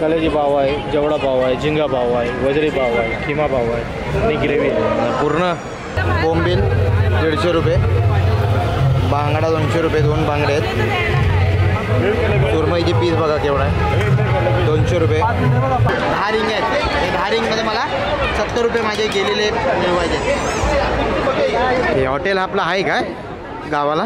कलेजी पाव आहे, जेवढा पाव आहे, झिंगा पाव आहे, वजरी पाव आहे, किमा पाव आहे आणि ग्रेव्ही आहे पूर्ण. बोंबील 150 रुपये, बांगडा 200 रुपये, 2 बांगडे आहेत. सुरमईची पीस बघा केवढा आहे, 200 रुपये. 10 रिंग आहेत. हे 10 रिंगमध्ये मला 70 रुपये माझे गेलेले मिळवायचे. हे हॉटेल आपलं आहे काय गावाला?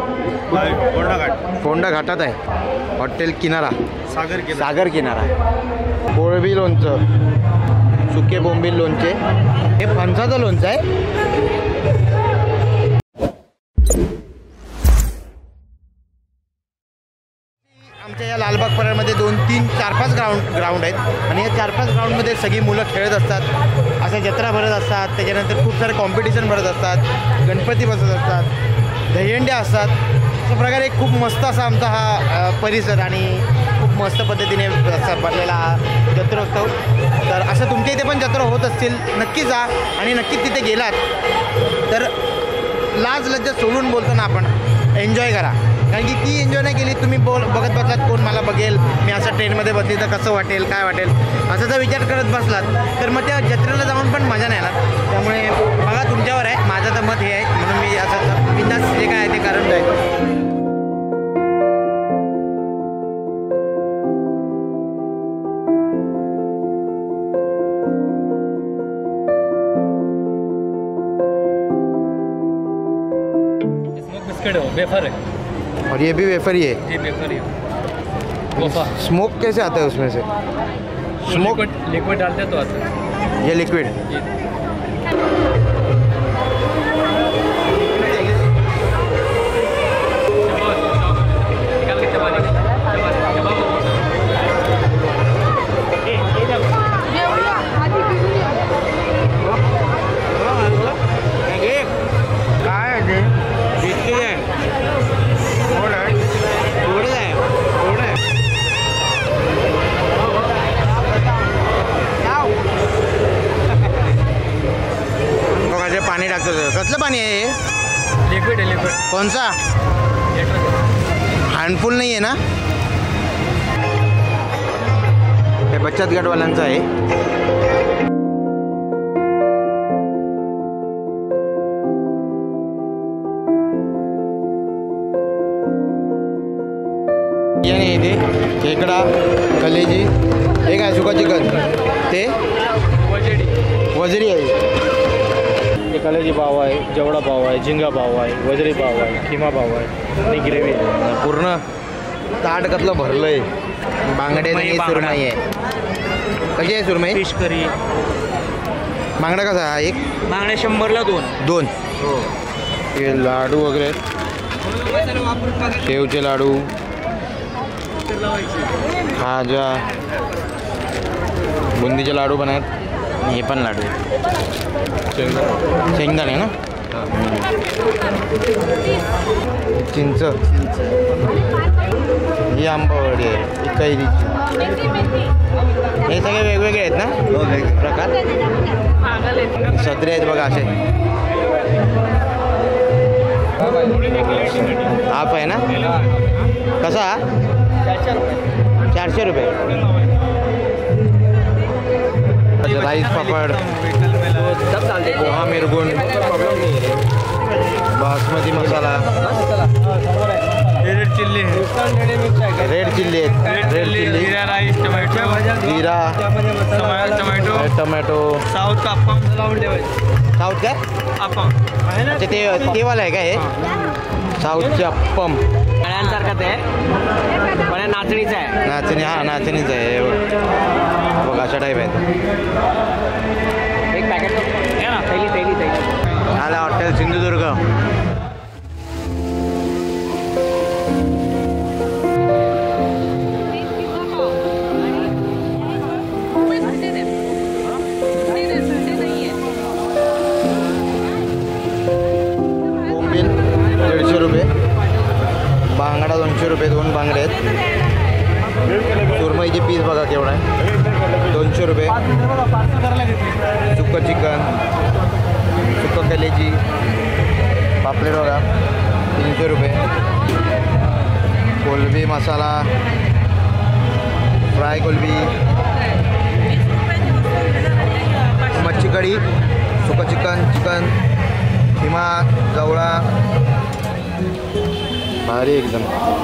फोंडा घाटात आहे हॉटेल किनारा, सागर किनारा. कोळंबी लोणचं, सुके बोंबील लोणचे, हे फणसाचं लोणचं आहे. आमच्या या लालबाग परळमध्ये 2, 3, 4, 5 ग्राउंड आहेत आणि या 4-5 ग्राउंडमध्ये सगळी मुलं खेळत असतात. अशा जत्रा भरत असतात, त्याच्यानंतर खूप सारे कॉम्पिटिशन भरत असतात, गणपती बसत असतात, दहीहंड्या असतात. अशा प्रकारे खूप मस्त असा आमचा हा परिसर आणि खूप मस्त पद्धतीने भरलेला हा जत्रोत्सव. तर असं तुमच्या इथे पण जत्रा होत असतील, नक्की जा आणि नक्कीच तिथे गेलात तर लाज लज्जा सोडून बोलताना आपण एन्जॉय करा. कारण की ती एन्जॉय नाही केली, तुम्ही बघत बसलात कोण मला बघेल, मी असं ट्रेनमध्ये बसली तर कसं वाटेल, काय वाटेल, असा जर विचार करत बसलात तर मग त्या जत्रेला जाऊन पण मजा नाही येणार. त्यामुळे बघा तुमच्यावर आहे, माझं तर मत हे आहे म्हणून मी असं बिंदास जे काय आहे ते कारण आहे. वेफर है और ये भी वेफर ही है. ये वेफर है. स्मोक कैसे आता है उसमें से? स्मोक लिक्विड डालते तो आता है. ये लिक्विड. पाणी टाकतो. कसलं पाणी आहे हे? लिक्विड आहे. लिक्विड कोणचा? हार्मफुल नाही आहे ना? हे बचत गटवाल्यांचं आहे. इथे खेकडा, कलेजी, हे काय सुका चिकन, ते वजरी आहे. कलेजी पाव आहे, जेवढा पाव आहे, झिंगा पाव आहे, वजरी पाव आहे, किमा पाव आहे आणि ग्रेव्ही आहे पूर्ण. ताट कसलं भरलंय. बांगडे आणि सुरमई आहे. कशी आहे सुरमई? Fish curry. बांगडा कसा आहे? एक बांगडे 100ला 2. हो. हे लाडू वगैरे, शेवचे लाडू, खाजा, बुंदीचे लाडू पण आहेत. हे पण लाडू शेंगदाणे ना. चिंच, ही आंबावडी आहे, ही कैरीची. हे सगळे वेगवेगळे आहेत ना प्रकार. सदरे आहेत बघा असे. हाफ आहे ना. कसा? 400 रुपये. राईस पापड, पोहा मिरगुण, बासमती मसाला, रेड चिल्ली आहेत. Red chilli, jeera rice, tomato, jeera, tomato. South का अप्पम. साऊथ काय अप्पम अच्छा ते वाला आहे का हे? साऊथचे अप्पम. सारखंच आहे पण नाचणीचं आहे. नाचणी, हा नाचणीचं आहे बघा. अशा टाईप आहेत. एक पॅकेट ना. पहिली आला हॉटेल सिंधुदुर्ग. बोंबील 150 रुपये, बांगडा 200 रुपये, 2 बांगडे आहेत. सुरमईची पीस बघा केवढा आहे, 200 रुपये. सुकं चिकन, सुकं कलेजी, पापलेट बघा 300 रुपये. कोलबी मसाला, फ्राय कोलबी मच्छी कढी, सुकं चिकन, किमा जवळा, भारी एकदम.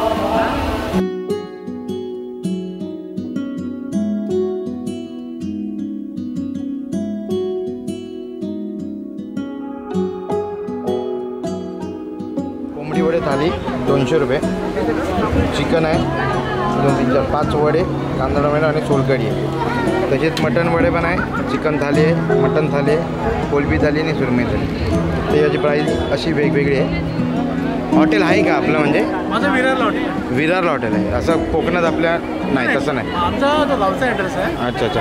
कोंबडी वडे थाली 200 रुपये. चिकन आहे 2, 3, 4, 5 वडे, कांदा टोमॅटो आणि सोलकढी आहे. तसेच मटण वडे पण आहे. चिकन थाली आहे, मटण थाली आहे, कोलबी थाली आणि सुरमई थाली. तर याची प्राईस अशी वेगवेगळी आहे. हॉटेल आहे का आपलं? म्हणजे माझं विरारला हॉटेल आहे. असं कोकणात आपल्या नाही, तसं नाही. आमचा गावचा ॲड्रेस आहे. अच्छा.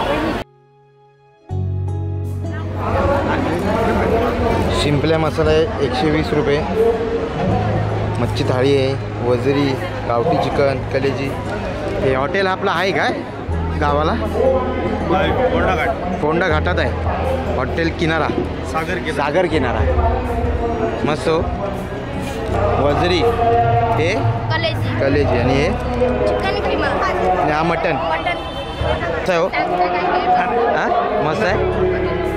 शिंपल्या मसाला आहे 120 रुपये. मच्छी थाळी आहे, वजरी, गावठी चिकन, कलेजी. हे हॉटेल आपलं आहे काय गावाला? कोंडा घाटात आहे हॉटेल. किनारा सागर किनारा. मस्त. वजरी हे कलेजी आणि हे आणि हा मटन. मस्त आहे हो. हां मस्त आहे.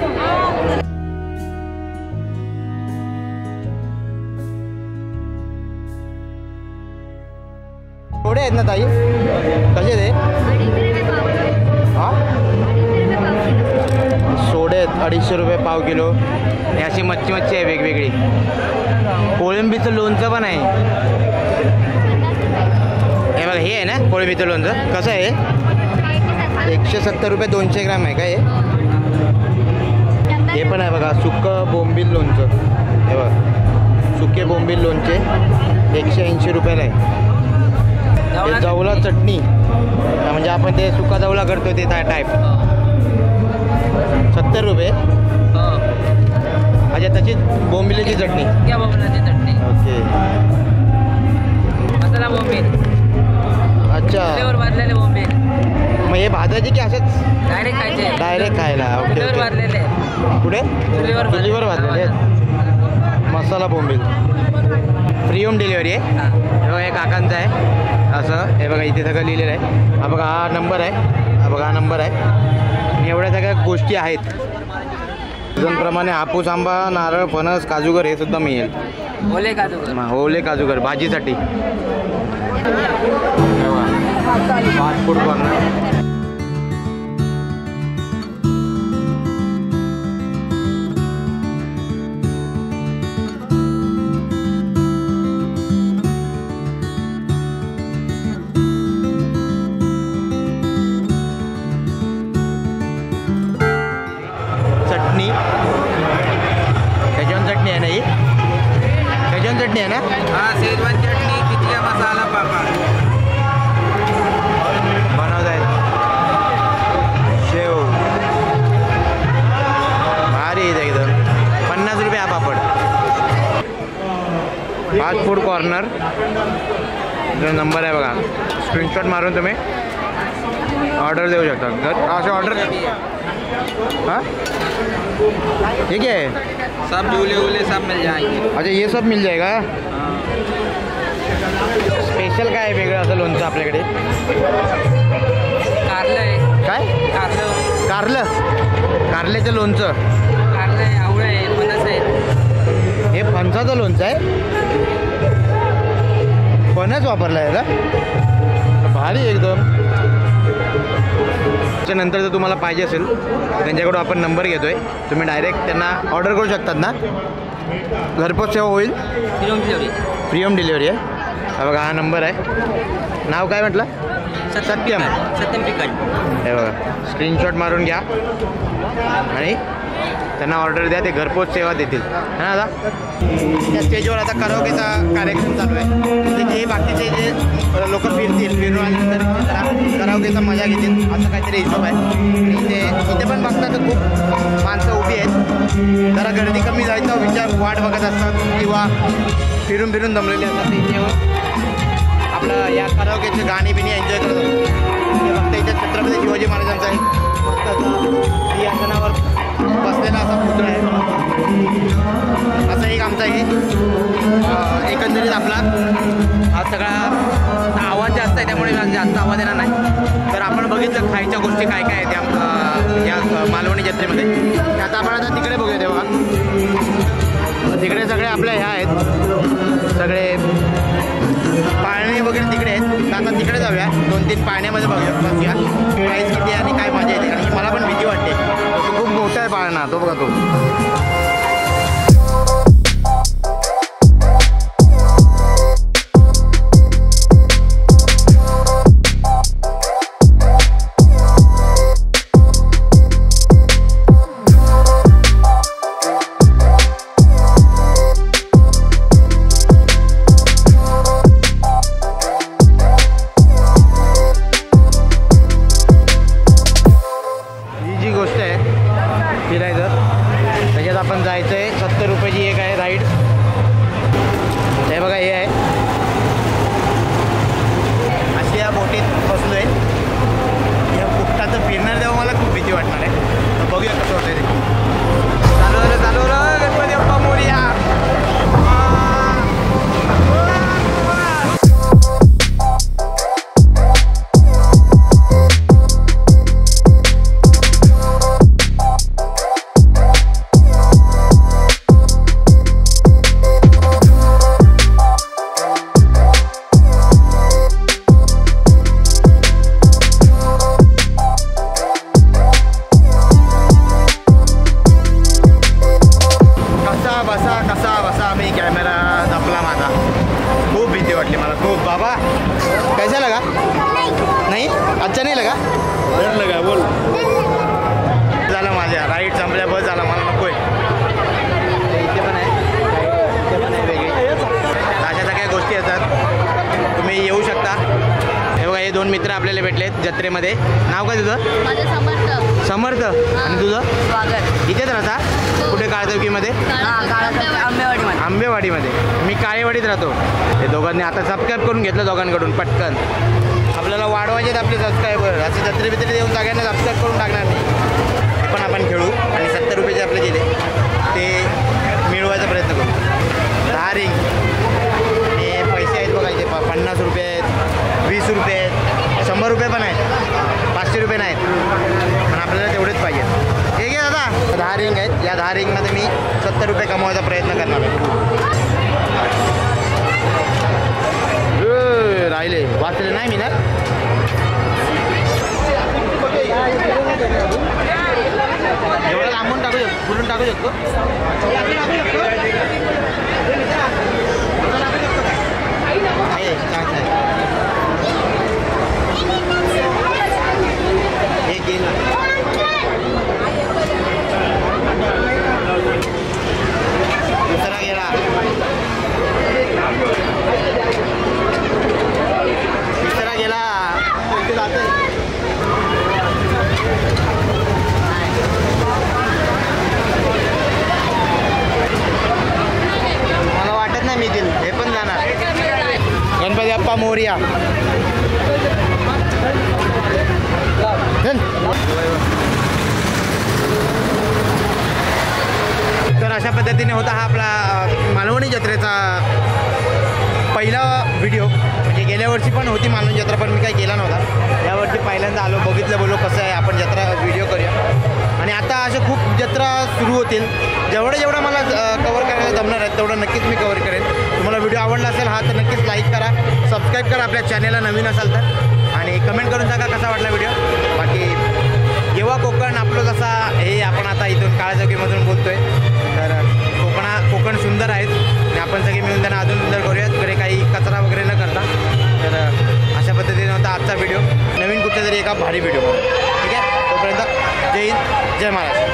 थोडे आहेत ना ताई? कसे ते? हां सोडे आहेत 250 रुपये पाव किलो. हे अशी मच्छी आहे वेगवेगळी. कोळंबीचं लोणचं पण आहे. हे बघा हे आहे ना कोळंबीचं लोणचं. कसं आहे? 170 रुपये 200 ग्राम आहे काय? हे पण आहे बघा सुकं बोंबील लोणचं. हे बघा सुके बोंबील लोणचे 180 रुपयाला आहे. हे जवला चटणी म्हणजे आपण ते सुका जवला करतो ते टाईप 70 रुपये. अच्छा तशीच बोंबिलाची चटणी. ओके. मसाला बोंबील. अच्छा मग हे भाजायचे की असंच डायरेक्ट खायचे? डायरेक्ट खायला. ओके. कुठे? चुलीवर भाजलेले आहेत. मसाला बोंबील. फ्री होम डिलिव्हरी आहे. हे बघा हे काकांचं आहे असं. हे बघा इथे सगळं लिहिलेलं आहे. हा बघा हा नंबर आहे. हा बघा हा नंबर आहे. आणि एवढ्या सगळ्या गोष्टी आहेत. सीझनप्रमाणे हापूस आंबा, नारळ, फणस, काजूगर हे सुद्धा मिळेल. ओले काजूगर भाजीसाठी. Fast food corner. Chutney Schezwan chutney आहे ना ही? शेजवान चटणी आहे ना? हाँ शेजवान चटनी, खिचड़ा मसाला पापड़ बनवत आहेत. शेव भारी आहे एकदम. 50 रुपये हा पापड. Fast food corner. जो नंबर आहे बघा स्क्रीनशॉट मारून तुम्ही ऑर्डर देऊ शकता. जर असे ऑर्डर हाँ ये क्या है? सब झूले वूले सब मिल जाएंगे. अच्छा ये सब मिल जाएगा. स्पेशल काय आहे वेगळं असं लोणचं आपल्याकडे? कारलं आहे. काय? कारल्याचं लोणचं. कारलं आहे, आवळं आहे, फणस आहे. हे फणसाचं लोणचं आहे. फणस वापरला आहे का? भारी एकदम. त्याच्यानंतर जर तुम्हाला पाहिजे असेल त्यांच्याकडून आपण नंबर घेतोय. तुम्ही डायरेक्ट त्यांना ऑर्डर करू शकतात ना? घरपोच सेवा होईल. फ्री होम डिलिव्हरी आहे. हा बघा हा नंबर आहे. नाव काय म्हटलं? सत्यम पिकल. हे बघा स्क्रीनशॉट मारून घ्या आणि त्यांना ऑर्डर द्या. ते घरपोच सेवा देतील ना दादा. त्या स्टेजवर आता कराओकेचा कार्यक्रम चालू आहे. जे बाकीचे जे लोक फिरून आल्यानंतर कराओकेचा मजा घेतील असं काहीतरी हिशोब आहे. आणि इथे पण बघतात तर खूप माणसं उभी आहेत. जरा गर्दी कमी जायचा वाट बघत असतात किंवा फिरून दमलेले असतात. इथे आपलं या कराओकेचे गाणी बिणी एन्जॉय करत असतो. हे फक्त इथे छत्रपती शिवाजी महाराजांचं आहे. मस्त असा सिंहासनावर बसलेला असा पुतळा आहे. असं एक आमचा हे एकंदरीत आपला हा सगळा आवाज जास्त आहे त्यामुळे मी जास्त आवाज येणार नाही. तर आपण बघितलं खायच्या गोष्टी काय काय आहेत या मालवणी जत्रेमध्ये. आता आपण आता तिकडे बघूया तेव्हा तिकडे सगळे आपल्या ह्या आहेत सगळे पाळणे वगैरे तिकडे आहेत. आता तिकडे जाऊया 2-3 पाळण्यामध्ये बघूया प्राईस किती आणि काय मजा येते कारण की मला पण भीती वाटते. खूप मोठा आहे पाळणा तो बघा तो. आपण जायचं आहे 70 रुपयाची एक आहे राईड. हे बघा हे आहे अशी या बोटीत बसलो आहे. या बुकटाचं फिरणार तेव्हा मला खूप भीती वाटणार आहे. तर बघूया कसं होतं ते. चालू झालं गणपती बाप्पा मोरया. कसा बसा मी कॅमेरा जपला माझा. खूप भीती वाटली मला खूप. बाबा कैसा लगा? नाही अच्छा नाही लगा? लगा बोल. झालं माझ्या राईड संपल्या बस झाला मला नको आहे. इथे पण आहे इथे पण आहे वेगळी. अशा सगळ्या गोष्टी असतात तुम्ही येऊ शकता. हे बघा हे 2 मित्र आपल्याला भेटलेत जत्रेमध्ये. नाव काय तुझं? माझं समर्थ. समर्थ. आणि तुझं? स्वागत. इथेच राहता कुठे काळचौकीमध्ये? आंबेवाडीमध्ये. मी काळेवाडीत राहतो. हे दोघांनी आता सबस्क्राईब करून घेतलं दोघांकडून पटकन. आपल्याला वाढवायचे आहेत आपले सबस्क्रायबर. असे जत्रे बित्रे देऊन सगळ्यांना सबस्क्राईब करून टाकणार नाही. हे पण आपण खेळू आणि 70 रुपयाचे आपले दिले ते मिळवायचा प्रयत्न करू. 10 रिंग हे पैसे आहेत बघा इथे 50 रुपये आहेत 20 रुपये आहेत 100 रुपये पण आहेत 500 रुपये नाहीत पण आपल्याला तेवढेच पाहिजे. हे घे दादा 10 रिंग आहेत. या 10 रिंगमध्ये मी 70 रुपये कमवायचा प्रयत्न करणार आहे. राहिले वाचले नाही मी ना. एवढं लांबून टाकू शकतो फुलून टाकू शकतो. हे गेलं दुसरा गेला. तिसरा गेला. ते जाते मला वाटत नाही मी दिल. हे पण जाणार. गणपती बाप्पा मोरया. तर अशा पद्धतीने होता हा आपला मालवणी जत्रेचा पहिला व्हिडिओ. म्हणजे गेल्या वर्षी पण होती मालवणी जत्रा पण मी काही केला नव्हता. यावर्षी पहिल्यांदा आलो बघितलं बोललो कसं आहे आपण जत्रा व्हिडिओ करूया. आणि आता अशा खूप जत्रा सुरू होतील. जेवढं मला कवर करायला जमणार आहे तेवढं नक्कीच मी कवर करेन. तुम्हाला व्हिडिओ आवडला असेल हा तर नक्कीच लाईक करा सबस्क्राईब करा आपल्या चॅनेलला नवीन असाल तर आणि कमेंट करून सांगा कसा वाटला व्हिडिओ. बाकी जेव्हा कोकण आपलं जसा हे आपण आता इथून काळचौकीमधून बोलतोय तर कोकण सुंदर आहेत आणि आपण सगळे मिळून त्यांना अजून सुंदर करूयात. कडे काही कचरा वगैरे न करता. तर अशा पद्धतीने होता आजचा व्हिडिओ. नवीन कुठल्या तरी एका भारी व्हिडिओ. ठीक आहे तोपर्यंत जय हिंद जय महाराष्ट्र.